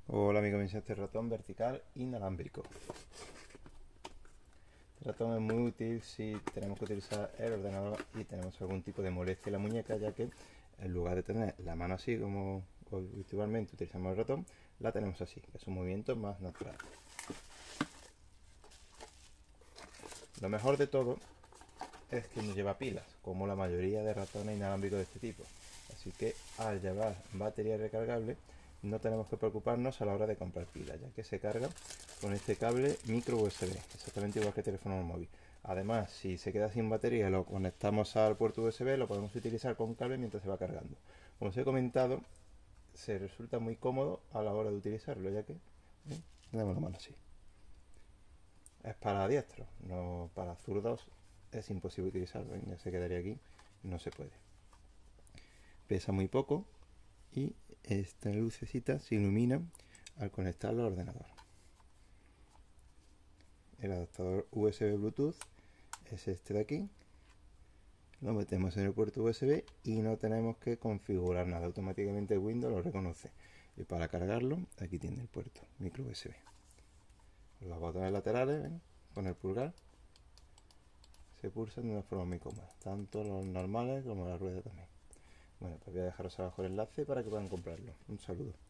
Hola amigos, este ratón vertical inalámbrico. Este ratón es muy útil si tenemos que utilizar el ordenador y tenemos algún tipo de molestia en la muñeca, ya que en lugar de tener la mano así como habitualmente utilizamos el ratón, la tenemos así, que es un movimiento más natural. Lo mejor de todo es que no lleva pilas, como la mayoría de ratones inalámbricos de este tipo. Así que al llevar batería recargable no tenemos que preocuparnos a la hora de comprar pilas, ya que se carga con este cable micro USB, exactamente igual que el teléfono móvil. Además, si se queda sin batería, lo conectamos al puerto USB, lo podemos utilizar con cable mientras se va cargando. Como os he comentado, se resulta muy cómodo a la hora de utilizarlo, ya que tenemos la mano así. Es para diestros, no para zurdos. Es imposible utilizarlo, ya se quedaría aquí, no se puede. Pesa muy poco y esta lucecita se ilumina al conectarlo al ordenador. El adaptador USB Bluetooth es este de aquí. Lo metemos en el puerto USB y no tenemos que configurar nada, automáticamente Windows lo reconoce. Y para cargarlo, aquí tiene el puerto micro USB. Los botones laterales, ¿ven? Con el pulgar se pulsan de una forma muy cómoda, tanto los normales como la rueda también. Bueno, pues voy a dejaros abajo el enlace para que puedan comprarlo. Un saludo.